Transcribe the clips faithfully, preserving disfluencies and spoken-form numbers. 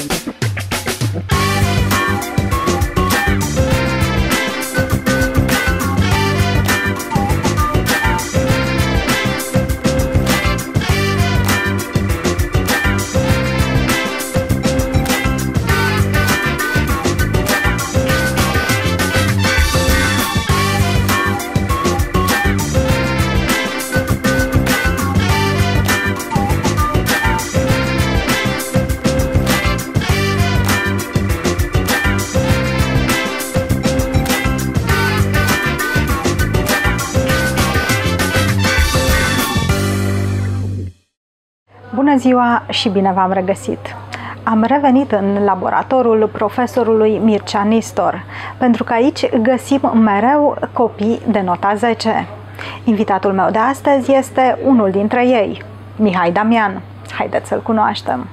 Bună ziua și bine v-am regăsit! Am revenit în laboratorul profesorului Mircea Nistor, pentru că aici găsim mereu copii de nota zece. Invitatul meu de astăzi este unul dintre ei, Mihai Damian. Haideți să-l cunoaștem!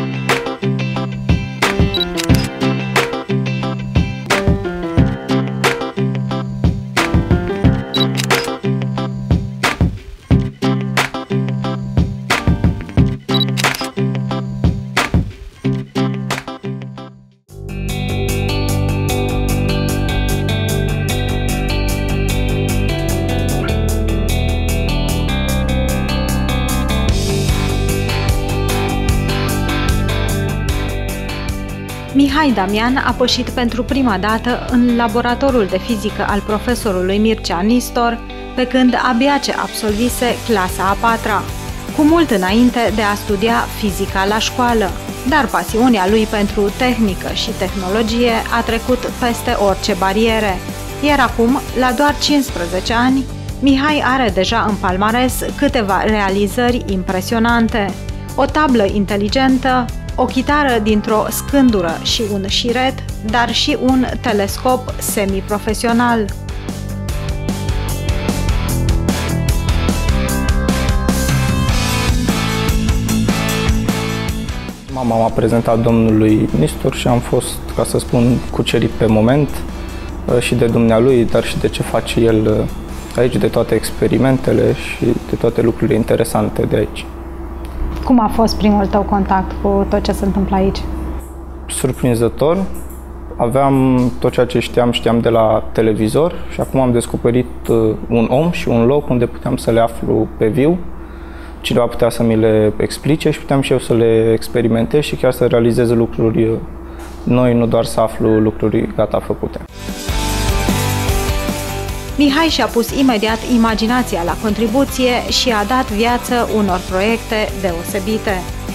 Mihai Damian a pășit pentru prima dată în laboratorul de fizică al profesorului Mircea Nistor, pe când abia ce absolvise clasa a patra, cu mult înainte de a studia fizica la școală. Dar pasiunea lui pentru tehnică și tehnologie a trecut peste orice bariere, iar acum, la doar cincisprezece ani, Mihai are deja în palmares câteva realizări impresionante: o tablă inteligentă, o chitară dintr-o scândură și un șiret, dar și un telescop semi-profesional. Mama m-a prezentat domnului Nistor și am fost, ca să spun, cucerit pe moment și de dumnealui, dar și de ce face el aici, de toate experimentele și de toate lucrurile interesante de aici. Cum a fost primul tău contact cu tot ce se întâmplă aici? Surprinzător. Aveam tot ceea ce știam, știam de la televizor și acum am descoperit un om și un loc unde puteam să le aflu pe viu. Cineva putea să mi le explice și puteam și eu să le experimentez și chiar să realizez lucruri noi, nu doar să aflu lucruri gata făcute. Mihai și-a pus imediat imaginația la contribuție și a dat viață unor proiecte deosebite.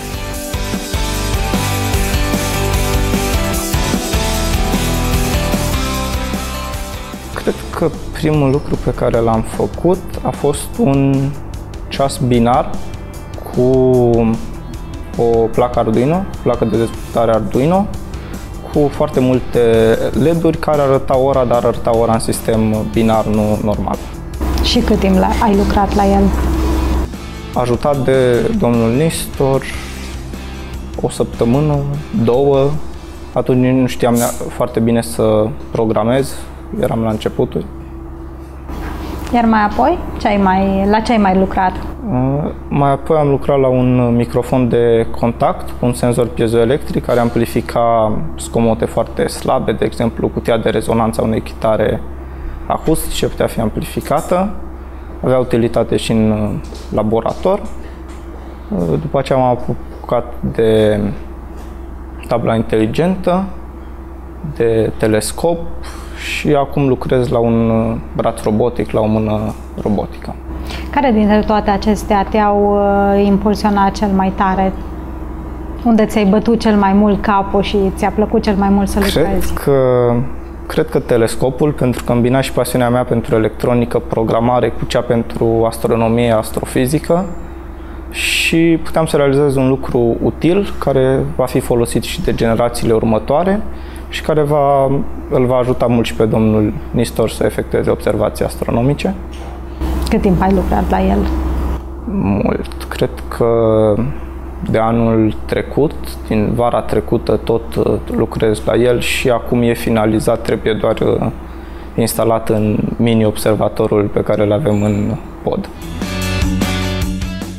Cred că primul lucru pe care l-am făcut a fost un ceas binar cu o placă Arduino, placă de dezvoltare Arduino, cu foarte multe L E D-uri care arătau ora, dar arătau ora în sistem binar, nu normal. Și cât timp ai lucrat la el? Ajutat de domnul Nistor, o săptămână, două. Atunci nu știam foarte bine să programez, eram la începuturi. Iar mai apoi, ce ai mai, la ce ai mai lucrat? Uh, mai apoi am lucrat la un microfon de contact, un senzor piezoelectric care amplifica zgomote foarte slabe, de exemplu cutia de rezonanță a unei chitare acustice putea fi amplificată. Avea utilitate și în laborator. Uh, după aceea m-am apucat de tabla inteligentă, de telescop și acum lucrez la un braț robotic, la o mână robotică. Care dintre toate acestea te-au uh, impulsionat cel mai tare? Unde ți-ai bătut cel mai mult capul și ți-a plăcut cel mai mult să cred lucrezi? Că, cred că telescopul, pentru că îmbina și pasiunea mea pentru electronică, programare cu cea pentru astronomie, astrofizică și puteam să realizez un lucru util care va fi folosit și de generațiile următoare și care va, îl va ajuta mult și pe domnul Nistor să efectueze observații astronomice. Cât timp ai lucrat la el? Mult. Cred că de anul trecut, din vara trecută, tot lucrez la el și acum e finalizat, trebuie doar instalat în mini-observatorul pe care îl avem în pod.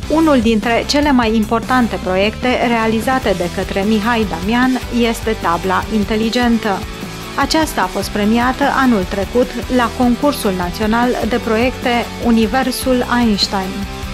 Unul dintre cele mai importante proiecte realizate de către Mihai Damian este tabla inteligentă. Aceasta a fost premiată anul trecut la concursul național de proiecte Universul Einstein.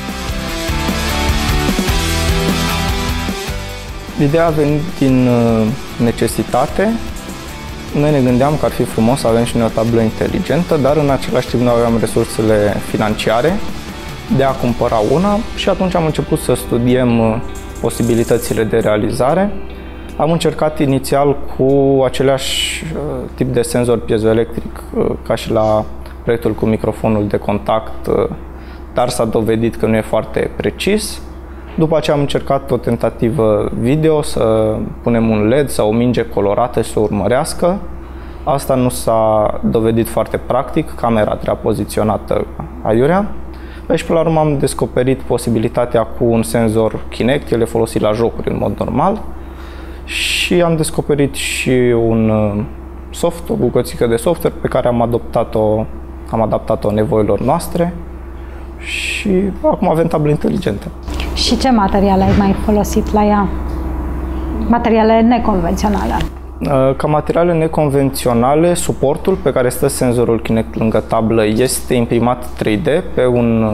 Ideea a venit din necesitate. Noi ne gândeam că ar fi frumos să avem și noi o tablă inteligentă, dar în același timp nu aveam resursele financiare de a cumpăra una și atunci am început să studiem posibilitățile de realizare. Am încercat inițial cu același tip de senzor piezoelectric ca și la proiectul cu microfonul de contact, dar s-a dovedit că nu e foarte precis. După aceea am încercat o tentativă video, să punem un L E D sau o minge colorată și să o urmărească. Asta nu s-a dovedit foarte practic, camera trebuia poziționată aiurea. Deci, până la urmă, am descoperit posibilitatea cu un senzor Kinect, el e folosit la jocuri în mod normal. Și am descoperit și un soft, o bucățică de software pe care am adaptat-o, am adaptat-o nevoilor noastre și acum avem tablă inteligentă. Și ce materiale ai mai folosit la ea? Materiale neconvenționale? Ca materiale neconvenționale, suportul pe care stă senzorul Kinect lângă tablă este imprimat trei D pe un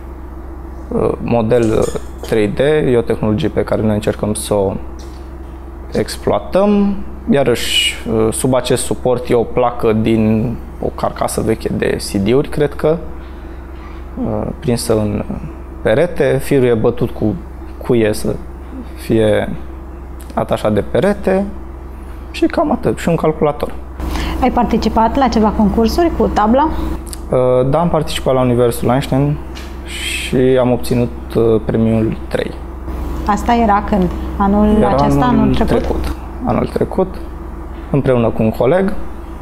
model trei D, e o tehnologie pe care noi încercăm să o exploatăm. Iarăși, sub acest suport e o placă din o carcasă veche de C D-uri, cred că, prinsă în perete, firul e bătut cu cuie să fie atașat de perete și cam atât, și un calculator. Ai participat la ceva concursuri cu tabla? Da, am participat la Universul Einstein și am obținut premiul trei. Asta era când? Anul era acesta, anul, anul trecut? trecut? Anul trecut, împreună cu un coleg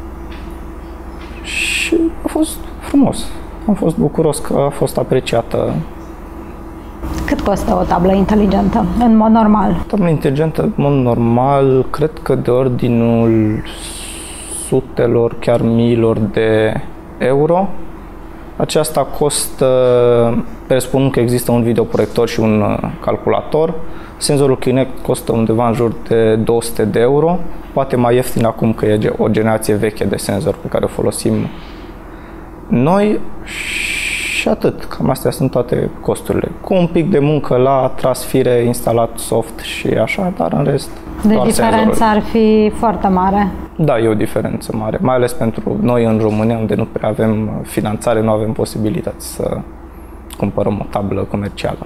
și a fost frumos. Am fost bucuros că a fost apreciată. Cât costă o tablă inteligentă, în mod normal? Tablă inteligentă, în mod normal, cred că de ordinul sutelor, chiar miilor de euro. Aceasta costă, presupun că există un videoproiector și un calculator. Senzorul Kinect costă undeva în jur de două sute de euro, poate mai ieftin acum că e o generație veche de senzor pe care o folosim noi și atât. Cam astea sunt toate costurile. Cu un pic de muncă la tras fire, instalat soft și așa, dar în rest Deci diferența ar fi foarte mare. Da, e o diferență mare, mai ales pentru noi în România, unde nu prea avem finanțare, nu avem posibilități să cumpărăm o tablă comercială.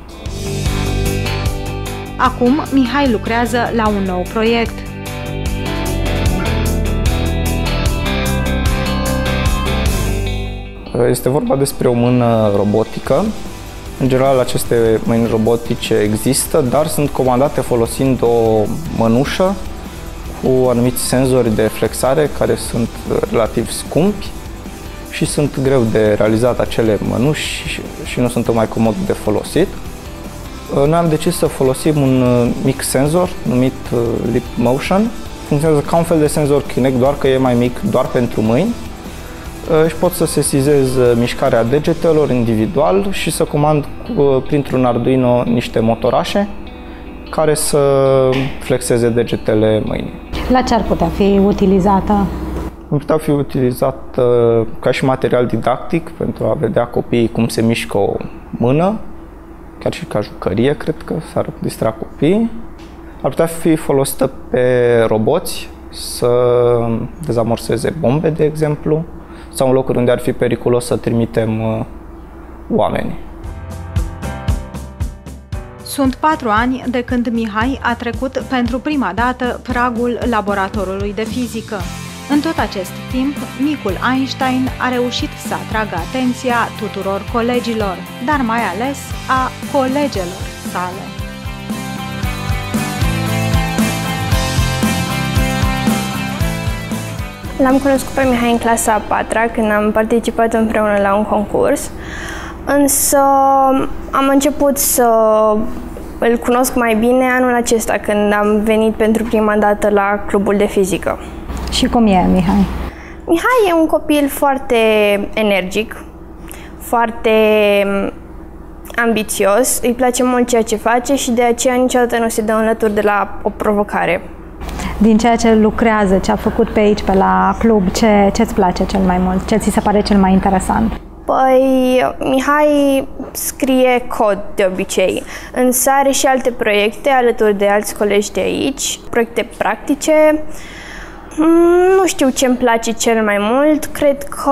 Acum, Mihai lucrează la un nou proiect. Este vorba despre o mână robotică. În general, aceste mâini robotice există, dar sunt comandate folosind o mănușă cu anumiți senzori de flexare care sunt relativ scumpi și sunt greu de realizat acele mănuși și nu sunt mai comod de folosit. Noi am decis să folosim un mic senzor numit Lip Motion. Funcționează ca un fel de senzor Kinect, doar că e mai mic doar pentru mâini. Și pot să sesizez mișcarea degetelor individual și să comand printr-un Arduino niște motorașe care să flexeze degetele mâinii. La ce ar putea fi utilizată? Ar putea fi utilizată ca și material didactic pentru a vedea copiii cum se mișcă o mână, chiar și ca jucărie, cred că s-ar distra copiii. Ar putea fi folosită pe roboți să dezamorseze bombe, de exemplu, sau în locuri unde ar fi periculos să trimitem uh, oameni. Sunt patru ani de când Mihai a trecut pentru prima dată pragul laboratorului de fizică. În tot acest timp, micul Einstein a reușit să atragă atenția tuturor colegilor, dar mai ales a colegelor sale. L-am cunoscut pe Mihai în clasa a patra, când am participat împreună la un concurs, însă am început să îl cunosc mai bine anul acesta, când am venit pentru prima dată la clubul de fizică. Și cum e Mihai? Mihai e un copil foarte energic, foarte ambițios, îi place mult ceea ce face și de aceea niciodată nu se dă înlături de la o provocare. Din ceea ce lucrează, ce a făcut pe aici, pe la club, ce îți place cel mai mult? Ce ți se pare cel mai interesant? Păi, Mihai scrie cod de obicei, însă are și alte proiecte alături de alți colegi de aici, proiecte practice. Nu știu ce îmi place cel mai mult, cred că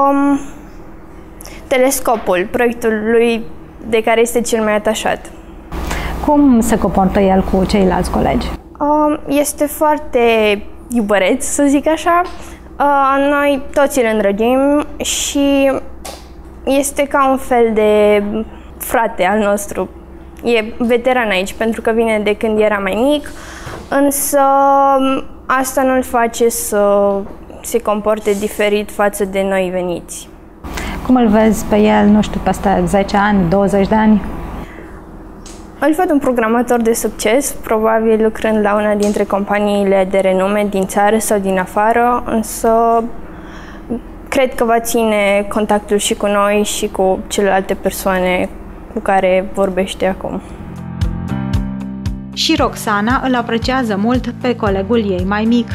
telescopul, proiectul lui de care este cel mai atașat. Cum se comportă el cu ceilalți colegi? Este foarte iubăreț, să zic așa. Noi toți îl îndrăgim și este ca un fel de frate al nostru. E veteran aici pentru că vine de când era mai mic, însă asta nu îl face să se comporte diferit față de noi veniți. Cum îl vezi pe el, nu știu, peste zece ani, douăzeci de ani? Îl văd un programator de succes, probabil lucrând la una dintre companiile de renume din țară sau din afară, însă cred că va ține contactul și cu noi și cu celelalte persoane cu care vorbește acum. Și Roxana îl apreciază mult pe colegul ei mai mic.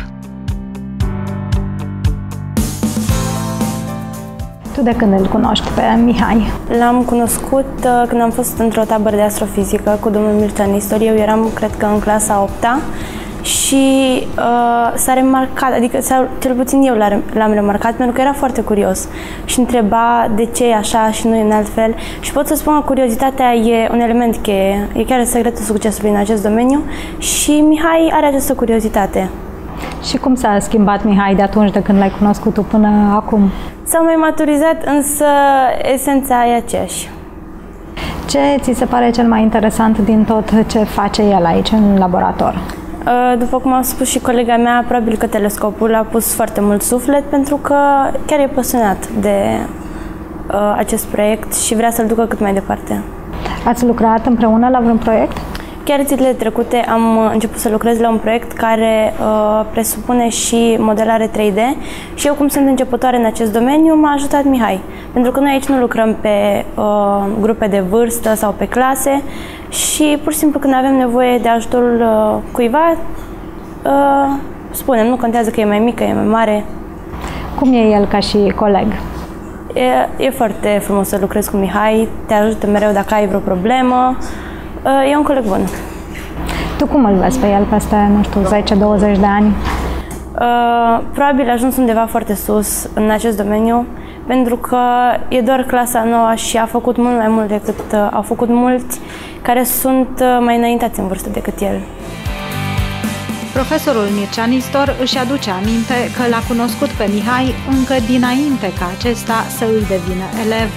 Tu de când îl cunoști pe Mihai? L-am cunoscut uh, când am fost într-o tabără de astrofizică cu domnul Mircea Nistor. Eu eram, cred că, în clasa a opta și uh, s-a remarcat, adică cel puțin eu l-am remarcat pentru că era foarte curios și întreba de ce e așa și nu e în alt fel. Și pot să spun că curiozitatea e un element cheie, e chiar secretul succesului în acest domeniu și Mihai are această curiozitate. Și cum s-a schimbat Mihai de atunci, de când l-ai cunoscut tu până acum? S-a mai maturizat, însă esența e aceeași. Ce ți se pare cel mai interesant din tot ce face el aici în laborator? După cum a spus și colega mea, probabil că telescopul a pus foarte mult suflet pentru că chiar e pasionat de uh, acest proiect și vrea să-l ducă cât mai departe. Ați lucrat împreună la vreun proiect? Chiar zilele trecute am început să lucrez la un proiect care uh, presupune și modelare trei D și eu, cum sunt începătoare în acest domeniu, m-a ajutat Mihai. Pentru că noi aici nu lucrăm pe uh, grupe de vârstă sau pe clase și pur și simplu când avem nevoie de ajutorul uh, cuiva, uh, spunem, nu contează că e mai mic, că e mai mare. Cum e el ca și coleg? E, e foarte frumos să lucrezi cu Mihai, te ajută mereu dacă ai vreo problemă. E un coleg bun. Tu cum îl vezi pe el peste, nu știu, zece douăzeci de ani? Uh, probabil a ajuns undeva foarte sus în acest domeniu, pentru că e doar clasa nouă și a făcut mult mai mult decât uh, au făcut mulți care sunt uh, mai înaintați în vârstă decât el. Profesorul Mircea Nistor își aduce aminte că l-a cunoscut pe Mihai încă dinainte ca acesta să îi devină elev.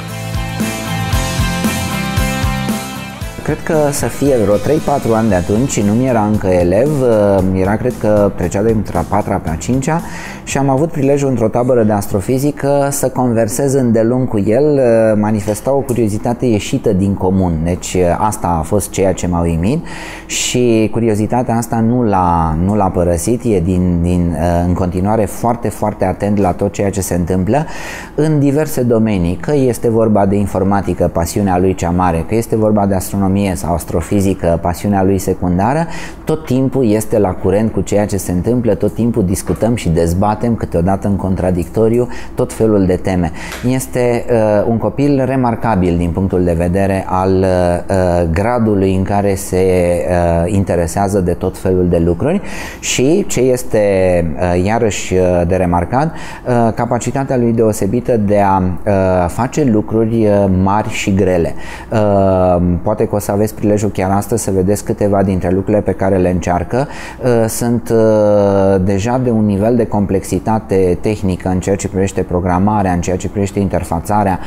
Cred că să fie vreo trei patru ani de atunci, nu mi era încă elev, era, cred că trecea de a patra pe a cincea și am avut prilejul într-o tabără de astrofizică să conversez îndelung cu el, manifesta o curiozitate ieșită din comun, deci asta a fost ceea ce m-a uimit și curiozitatea asta nu l-a, nu l-a părăsit, e din, din, în continuare foarte, foarte atent la tot ceea ce se întâmplă în diverse domenii, că este vorba de informatică, pasiunea lui cea mare, că este vorba de astronomie sau astrofizică, pasiunea lui secundară, tot timpul este la curent cu ceea ce se întâmplă, tot timpul discutăm și dezbatem, câteodată în contradictoriu, tot felul de teme. Este uh, un copil remarcabil din punctul de vedere al uh, gradului în care se uh, interesează de tot felul de lucruri și ce este uh, iarăși uh, de remarcat, uh, capacitatea lui deosebită de a uh, face lucruri uh, mari și grele. Uh, poate că o să aveți prilejul chiar astăzi să vedeți câteva dintre lucrurile pe care le încearcă. Sunt deja de un nivel de complexitate tehnică în ceea ce privește programarea, în ceea ce privește interfațarea,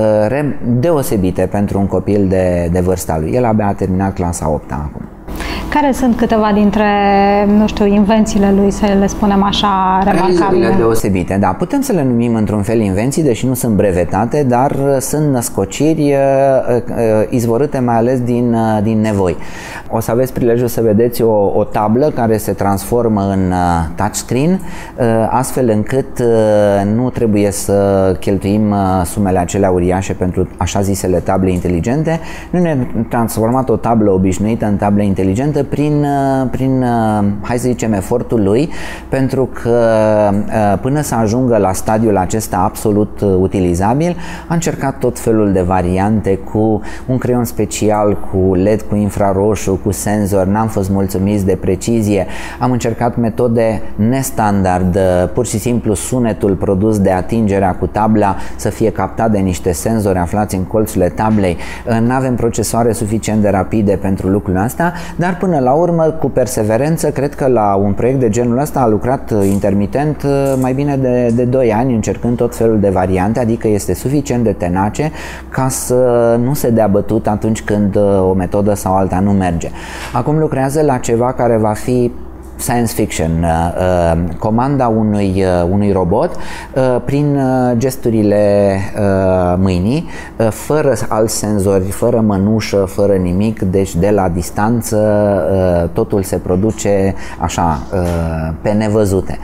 deosebite pentru un copil de, de vârsta lui. El abia a terminat clasa a opta acum. Care sunt câteva dintre, nu știu, invențiile lui, să le spunem așa, remarcabile? Deosebite, da. Putem să le numim într-un fel invenții, deși nu sunt brevetate, dar sunt născociri izvorâte mai ales din, din nevoi. O să aveți prilejul să vedeți o, o tablă care se transformă în touchscreen, astfel încât nu trebuie să cheltuim sumele acelea uriașe pentru așa zisele table inteligente. Noi ne-am transformat o tablă obișnuită în tablă inteligentă prin, prin, hai să zicem, efortul lui, pentru că până să ajungă la stadiul acesta absolut utilizabil, a încercat tot felul de variante cu un creion special, cu L E D, cu infraroșu, cu senzor, n-am fost mulțumiți de precizie, am încercat metode nestandard, pur și simplu sunetul produs de atingerea cu tabla să fie captat de niște senzori aflați în colțurile tablei, n-avem procesoare suficient de rapide pentru lucrul ăsta, dar până la urmă, cu perseverență, cred că la un proiect de genul ăsta a lucrat intermitent mai bine de, de doi ani, încercând tot felul de variante, adică este suficient de tenace ca să nu se dea bătut atunci când o metodă sau alta nu merge. Acum lucrează la ceva care va fi science fiction, comanda unui, unui robot prin gesturile mâinii, fără alți senzori, fără mănușă, fără nimic, deci de la distanță totul se produce așa, pe nevăzute.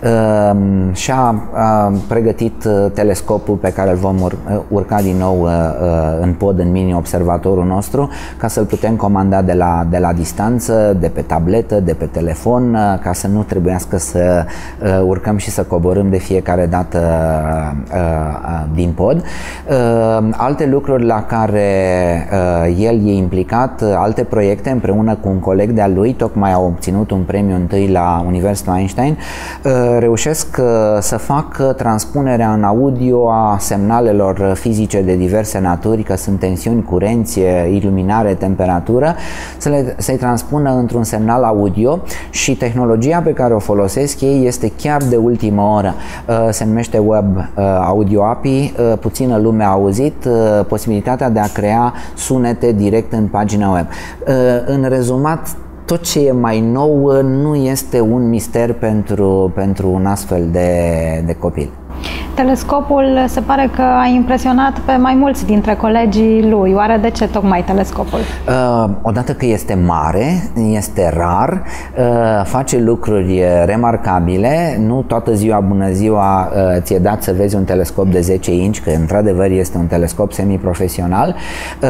Și-a pregătit telescopul pe care îl vom urca din nou în pod, în mini-observatorul nostru, ca să-l putem comanda de la, de la distanță, de pe tabletă, de pe telefon, ca să nu trebuiască să uh, urcăm și să coborâm de fiecare dată uh, uh, din pod. Uh, alte lucruri la care uh, el e implicat, uh, alte proiecte împreună cu un coleg de-al lui, tocmai au obținut un premiu întâi la Universitatea Einstein, uh, reușesc uh, să fac transpunerea în audio a semnalelor fizice de diverse naturi, că sunt tensiuni, curenți, iluminare, temperatură, să le, să-i transpună într-un semnal audio. Și tehnologia pe care o folosesc ei este chiar de ultimă oră. Se numește Web Audio A P I, puțină lume a auzit, posibilitatea de a crea sunete direct în pagina web. În rezumat, tot ce e mai nou nu este un mister pentru, pentru un astfel de, de copil. Telescopul se pare că a impresionat pe mai mulți dintre colegii lui. Oare de ce tocmai telescopul? Uh, odată că este mare, este rar, uh, face lucruri remarcabile. Nu toată ziua, bună ziua, uh, ți-e dat să vezi un telescop de zece inci, că într-adevăr este un telescop semiprofesional. Uh,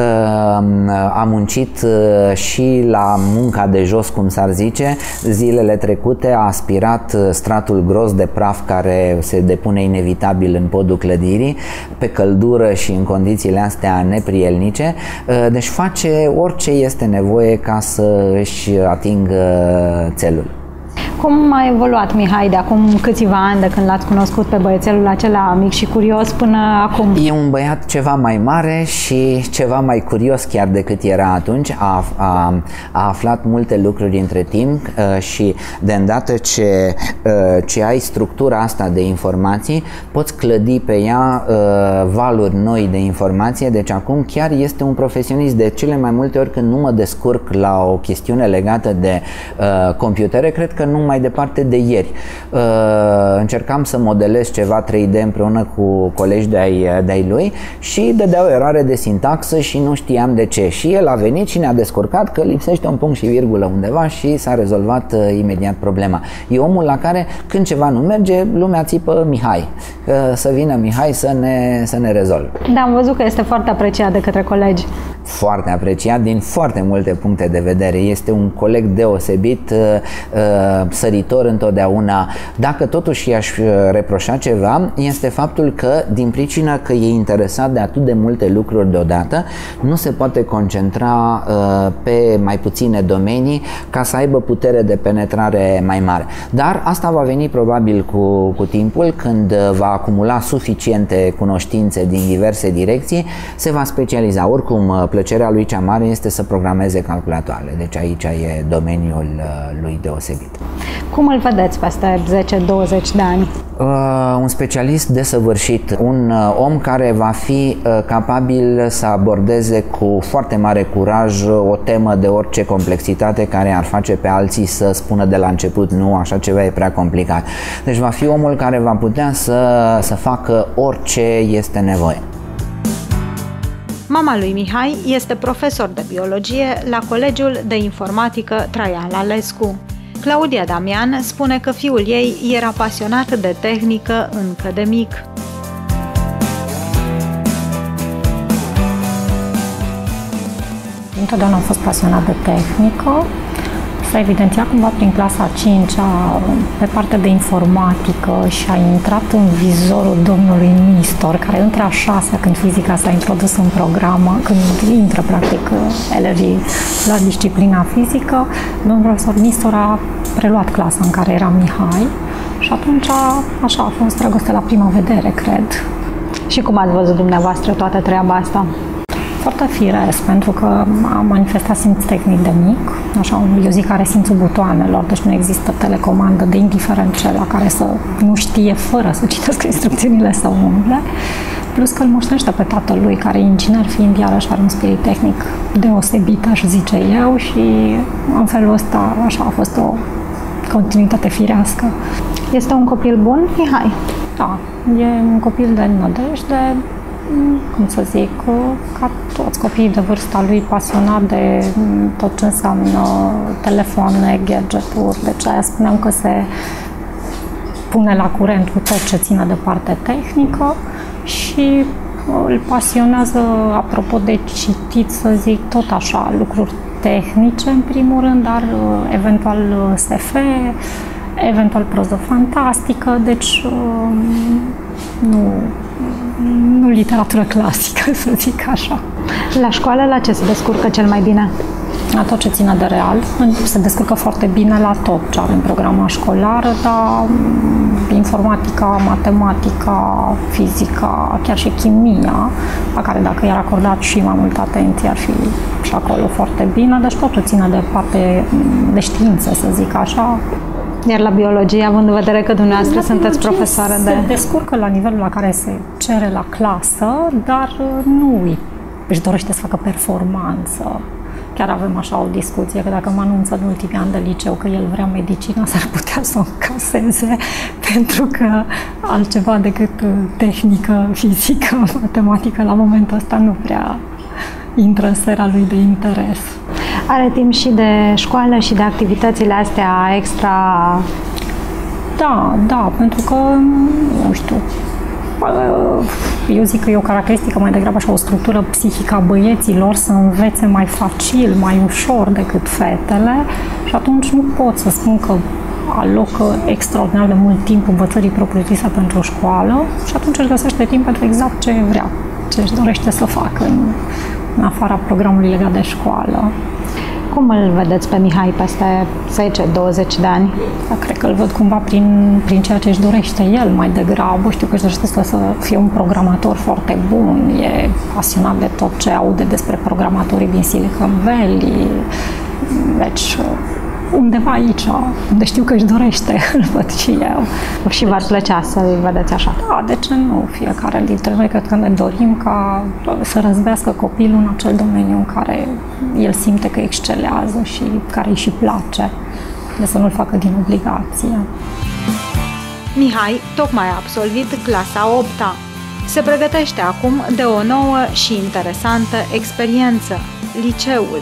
am muncit uh, și la munca de jos, cum s-ar zice. Zilele trecute a aspirat stratul gros de praf care se depune inevitabil în podul clădirii, pe căldură și în condițiile astea neprielnice, deci face orice este nevoie ca să își atingă țelul. Cum a evoluat Mihai de acum câțiva ani, de când l-ați cunoscut pe băiețelul acela mic și curios până acum? E un băiat ceva mai mare și ceva mai curios chiar decât era atunci. A, a, a aflat multe lucruri între timp și de îndată ce, ce ai structura asta de informații, poți clădi pe ea valuri noi de informație. Deci acum chiar este un profesionist. De cele mai multe ori când nu mă descurc la o chestiune legată de computere, cred că nu mai departe de ieri. Uh, încercam să modelez ceva trei D împreună cu colegi de-ai, de-ai lui și dădeau eroare de sintaxă și nu știam de ce. Și el a venit și ne-a descurcat că lipsește un punct și virgulă undeva și s-a rezolvat uh, imediat problema. E omul la care când ceva nu merge, lumea țipă Mihai. Uh, să vină Mihai să ne, să ne rezolve. Da, am văzut că este foarte apreciat de către colegi. Foarte apreciat din foarte multe puncte de vedere. Este un coleg deosebit, săritor întotdeauna. Dacă totuși i-aș reproșa ceva, este faptul că, din pricina că e interesat de atât de multe lucruri deodată, nu se poate concentra pe mai puține domenii ca să aibă putere de penetrare mai mare. Dar asta va veni probabil cu, cu timpul, când va acumula suficiente cunoștințe din diverse direcții, se va specializa. Oricum, plăcerea lui cea mare este să programeze calculatoarele, deci aici e domeniul lui deosebit. Cum îl vedeți peste zece douăzeci de ani? Uh, un specialist desăvârșit, un uh, om care va fi uh, capabil să abordeze cu foarte mare curaj o temă de orice complexitate care ar face pe alții să spună de la început nu, așa ceva e prea complicat. Deci va fi omul care va putea să, să facă orice este nevoie. Mama lui Mihai este profesor de biologie la Colegiul de Informatică Traian Lalescu. Claudia Damian spune că fiul ei era pasionat de tehnică încă de mic. Întotdeauna am fost pasionat de tehnică. S-a evidențiat cumva prin clasa a cincea pe partea de informatică și a intrat în vizorul domnului Nistor, care între a șasea, când fizica s-a introdus în programă, când intră practic elevii la disciplina fizică, domnul profesor Nistor a preluat clasa în care era Mihai și atunci așa a fost dragoste la prima vedere, cred. Și cum ați văzut dumneavoastră toată treaba asta? Foarte firesc, pentru că am manifestat simț tehnic de mic, așa, eu zic care simțul butoanelor, deci nu există telecomandă de indiferent ce la care să nu știe fără să citească instrucțiunile să umble, plus că îl moștenește pe tatăl lui, care inginer fiind iarăși are un spirit tehnic deosebit, aș zice eu, și în felul ăsta așa a fost o continuitate firească. Este un copil bun, Mihai? Da, e un copil de nădejde, cum să zic, ca toți copiii de vârsta lui, pasionat de tot ce înseamnă telefoane, gadget-uri, deci aia spuneam că se pune la curent cu tot ce ține de parte tehnică și îl pasionează, apropo de citit, să zic, tot așa, lucruri tehnice în primul rând, dar eventual S F, eventual proză fantastică, deci nu, nu literatură clasică, să zic așa. La școală, la ce se descurcă cel mai bine? La tot ce ține de real. Se descurcă foarte bine la tot ce are în programa școlară, dar informatica, matematica, fizica, chiar și chimia, la care dacă i-ar acordat și mai multă atenție, ar fi și acolo foarte bine, deci totul ține de parte de știință, să zic așa. Iar la biologie, având în vedere că dumneavoastră la sunteți profesoară de... Se descurcă la nivelul la care se cere la clasă, dar nu își dorește să facă performanță. Chiar avem așa o discuție că dacă mă anunță în ultimii ani de liceu că el vrea medicină, s-ar putea să o încaseze, pentru că altceva decât tehnică, fizică, matematică, la momentul ăsta nu prea intră în sfera lui de interes. Are timp și de școală și de activitățile astea extra? Da, da, pentru că, nu știu, eu zic că e o caracteristică mai degrabă așa, o structură psihică a băieților să învețe mai facil, mai ușor decât fetele și atunci nu pot să spun că alocă extraordinar de mult timp învățării propriu-zise pentru școală și atunci își găsește timp pentru exact ce vrea, ce își dorește să facă în, în afara programului legat de școală. Cum îl vedeți pe Mihai peste zece douăzeci de ani? Da, cred că îl văd cumva prin, prin ceea ce își dorește el mai degrabă. Știu că își dorește să, să fie un programator foarte bun, e pasionat de tot ce aude despre programatorii din Silicon Valley. Deci, undeva aici, unde știu că își dorește, îl văd și eu. Și v-ar plăcea să-l vedeți așa? Da, de ce nu? Fiecare dintre noi cred că ne dorim ca să răzbească copilul în acel domeniu în care el simte că excelează și care îi și place, de să nu-l facă din obligație. Mihai tocmai a absolvit clasa a opta. Se pregătește acum de o nouă și interesantă experiență, liceul.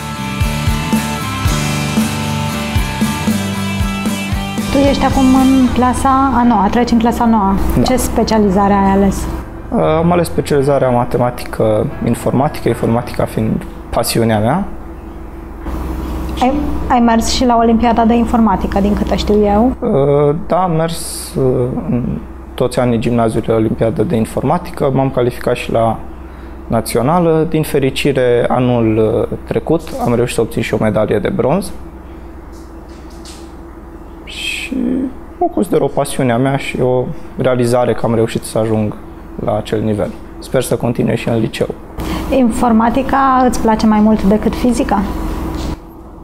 Tu ești acum în clasa a noua, treci în clasa a noua. Da. Ce specializare ai ales? Am ales specializarea matematică-informatică, informatica fiind pasiunea mea. Ai, ai mers și la Olimpiada de Informatică, din câte știu eu? Da, am mers în toți anii gimnaziului la Olimpiada de Informatică, m-am calificat și la națională. Din fericire, anul trecut am reușit să obțin și o medalie de bronz. Și o consider o pasiune a mea și o realizare că am reușit să ajung la acel nivel. Sper să continui și în liceu. Informatica îți place mai mult decât fizica?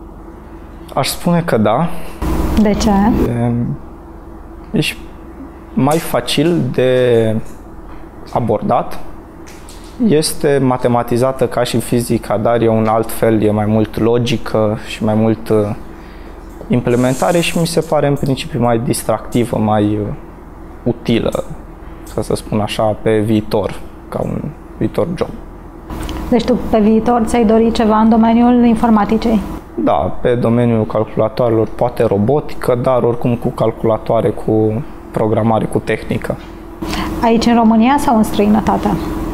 Aș spune că da. De ce? E, e și mai facil de abordat. Este matematizată ca și fizica, dar e un alt fel, e mai mult logică și mai mult implementare și mi se pare în principiu mai distractivă, mai utilă, să spun așa, pe viitor, ca un viitor job. Deci tu pe viitor ți-ai dorit ceva în domeniul informaticei? Da, pe domeniul calculatoarelor, poate robotică, dar oricum cu calculatoare, cu programare, cu tehnică. Aici în România sau în străinătate?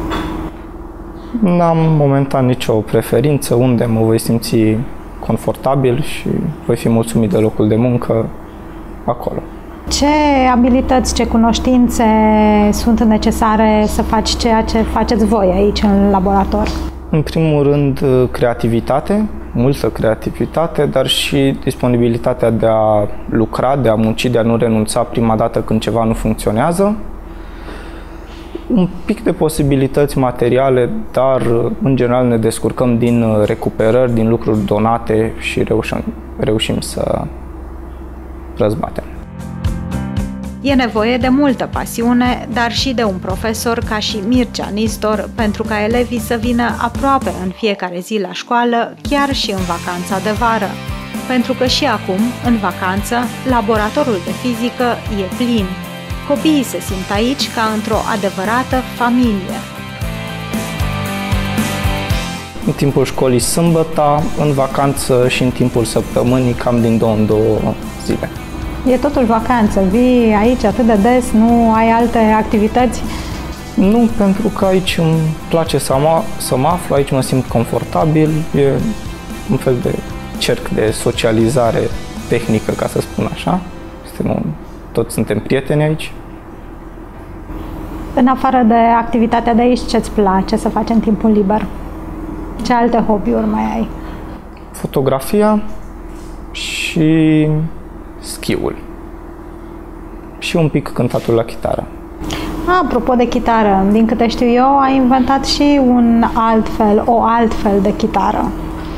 N-am momentan nicio preferință, unde mă voi simți confortabil și voi fi mulțumit de locul de muncă, acolo. Ce abilități, ce cunoștințe sunt necesare să faci ceea ce faceți voi aici în laborator? În primul rând, creativitate, multă creativitate, dar și disponibilitatea de a lucra, de a munci, de a nu renunța prima dată când ceva nu funcționează. Un pic de posibilități materiale, dar în general ne descurcăm din recuperări, din lucruri donate și reușim, reușim să răzbatem. E nevoie de multă pasiune, dar și de un profesor ca și Mircea Nistor, pentru ca elevii să vină aproape în fiecare zi la școală, chiar și în vacanța de vară. Pentru că și acum, în vacanță, laboratorul de fizică e plin. Copiii se simt aici ca într-o adevărată familie. În timpul școlii sâmbătă, în vacanță și în timpul săptămânii, cam din două în două zile. E totul vacanță, vii aici atât de des, nu ai alte activități? Nu, pentru că aici îmi place să mă, să mă aflu, aici mă simt confortabil, e un fel de cerc de socializare tehnică, ca să spun așa. Suntem un, toți suntem prieteni aici. În afară de activitatea de aici, ce-ți place să faci în timpul liber? Ce alte hobby-uri mai ai? Fotografia și schiul. Și un pic cântatul la chitară. Apropo de chitară, din câte știu eu, ai inventat și un alt fel, o alt fel de chitară.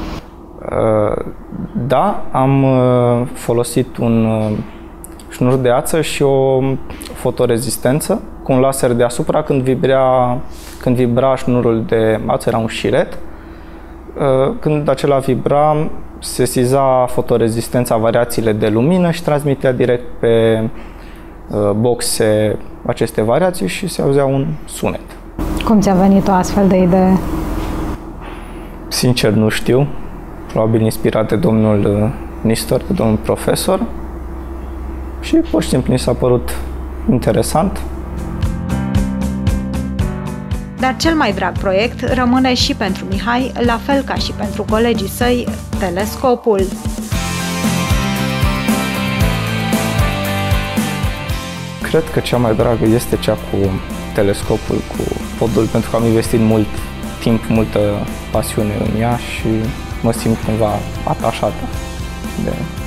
Da, am folosit un șnur de ață și o fotorezistență cu un laser deasupra. Când vibra, când vibra șnurul de ață, era un șiret. Când acela vibra, sesiza fotorezistența variațiile de lumină și transmitea direct pe boxe aceste variații și se auzea un sunet. Cum ți-a venit o astfel de idee? Sincer, nu știu. Probabil inspirat de domnul Nistor, de domnul profesor. Și pur și simplu mi s-a părut interesant. Dar cel mai drag proiect rămâne și pentru Mihai, la fel ca și pentru colegii săi, telescopul. Cred că cea mai dragă este cea cu telescopul, cu podul, pentru că am investit mult timp, multă pasiune în ea și mă simt cumva atașată de